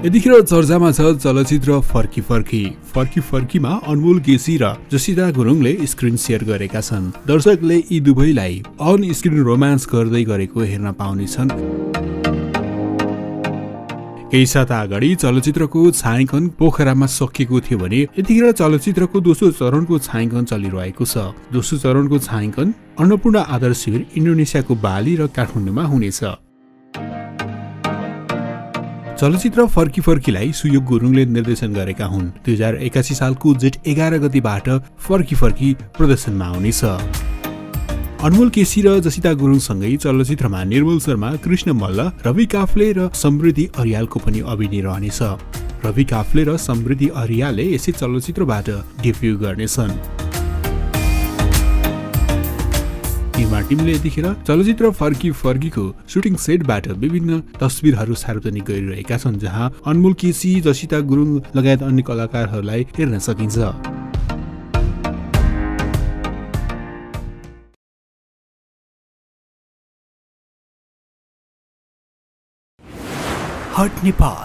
यतिखेर चर्चामा छ चलचित्र फर्की फर्की। फर्की फर्कीमा अनमोल केसी र जसिता गुरुङले स्क्रिन शेयर गरेका छन्। दर्शकले यी दुवैलाई अन स्क्रिन रोमान्स गर्दै गरेको हेर्न पाउनेछन्। केही साता अगाडि चलचित्रको छायाङ्कन पोखरामा सकिएको थियो भने यतिखेर चलचित्रको दोस्रो चरणको छायाङ्कन चलिरहेको छ। दोस्रो चरणको छायाङ्कन अन्नपूर्ण आदर्श शिविर इन्डोनेसियाको बाली र काठमाडौँमा हुनेछ। चलचित्र फर्की फर्कीलाई सुयोग गुरुङले निर्देशन गरेका हुन्। 2081 सालको जेठ 11 गतिबाट फर्की फर्की प्रदर्शनमा आउनेछ। अनमोल केसी र जसिता गुरुङसँगै चलचित्रमा निर्मल शर्मा, कृष्ण मल्ल, रवि काफ्ले र समृद्धि अरियालको पनि अभिनय रहनेछ। रवि काफ्ले र समृद्धि अरियालले यसै चलचित्रबाट डेब्यू गर्नेछन्। निर्माण टिमले यतिखेर चलचित्र फर्की फर्कीको सुटिङ सेटबाट विभिन्न तस्बिरहरू सार्वजनिक गरिरहेका छन्, जहाँ अनमोल केसी, जसिता गुरुङ लगायत अन्य कलाकारहरूलाई हेर्न सकिन्छ। हट नेपाल।